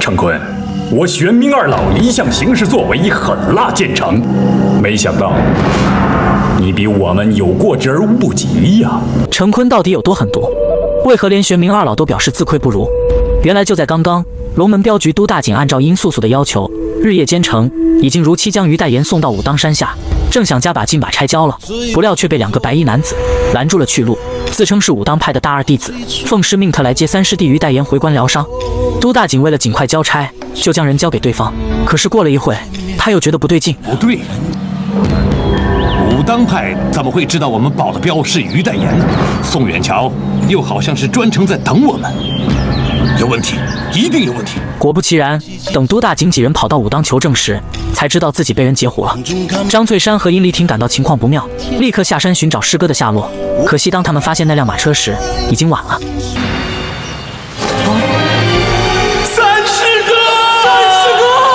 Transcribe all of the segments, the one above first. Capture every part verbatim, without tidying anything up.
成坤，我玄冥二老一向行事作为狠辣见长，没想到你比我们有过之而无不及呀！ 成坤到底有多狠毒？为何连玄冥二老都表示自愧不如？原来就在刚刚，龙门镖局都大警按照殷素素的要求，日夜兼程，已经如期将于代言送到武当山下，正想加把劲把差交了，不料却被两个白衣男子拦住了去路，自称是武当派的大二弟子，奉师命特来接三师弟于代言回关疗伤。都大警为了尽快交差，就将人交给对方。可是过了一会，他又觉得不对劲， 不对，武当派怎么会知道我们保的镖是于代言呢？宋远桥又好像是专程在等我们，有问题，一定有问题。 果不其然，等都大警几人跑到武当求证时，才知道自己被人截胡了。张翠山和殷离婷感到情况不妙，立刻下山寻找师哥的下落。可惜当他们发现那辆马车时，已经晚了。 三师哥， 三师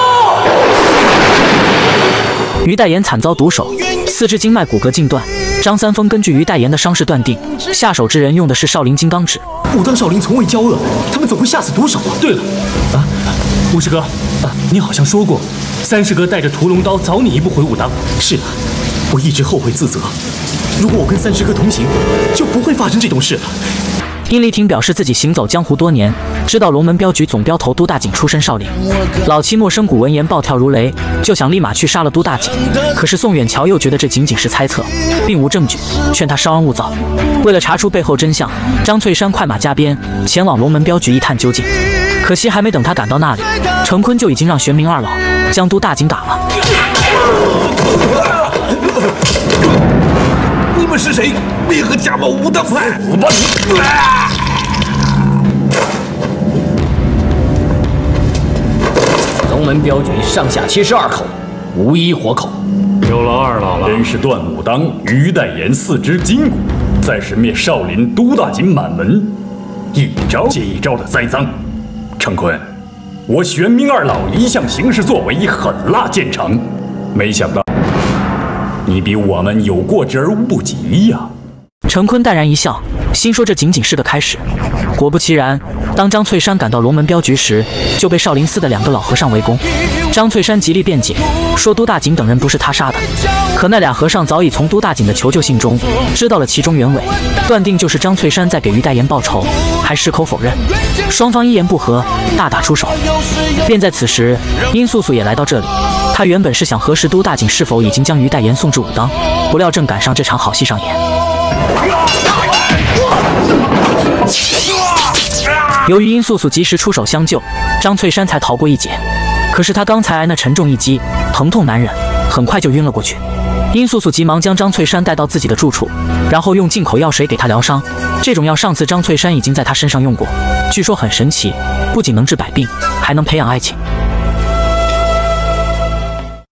哥！于代言惨遭毒手，四肢经脉骨骼尽断。张三丰根据于代言的伤势断定，下手之人用的是少林金刚指。 武当少林从未交恶，他们怎会下此毒手啊？ 对了，啊，武师哥，啊，你好像说过，三师哥带着屠龙刀早你一步回武当。 是的，我一直后悔自责。如果我跟三师哥同行，就不会发生这种事了。 殷离婷表示自己行走江湖多年，知道龙门镖局总镖头都大警出身少林。老七莫生谷闻言暴跳如雷，就想立马去杀了都大警。可是宋远桥又觉得这仅仅是猜测，并无证据，劝他稍安勿躁。为了查出背后真相，张翠山快马加鞭前往龙门镖局一探究竟。可惜还没等他赶到那里，成坤就已经让玄冥二老将都大警打了。 你们是谁？为何假冒武当派？我把你！啊、 龙门镖局上下七十二口，无一活口。 有劳二老了。真是断武当于代言四肢筋骨，再是灭少林都大警满门，一招接一招的栽赃。成坤，我玄冥二老一向行事作为狠辣见长，没想到你比我们有过之而无不及呀！ 成坤淡然一笑，心说这仅仅是个开始。果不其然，当张翠山赶到龙门镖局时，就被少林寺的两个老和尚围攻。张翠山极力辩解，说都大警等人不是他杀的。可那俩和尚早已从都大警的求救信中知道了其中原委，断定就是张翠山在给于代言报仇，还矢口否认。双方一言不合，大打出手。便在此时，殷素素也来到这里。他原本是想核实都大警是否已经将于代言送至武当，不料正赶上这场好戏上演。由于殷素素及时出手相救，张翠山才逃过一劫。可是他刚才挨那沉重一击，疼痛难忍，很快就晕了过去。殷素素急忙将张翠山带到自己的住处，然后用进口药水给他疗伤。这种药上次张翠山已经在他身上用过，据说很神奇，不仅能治百病，还能培养爱情。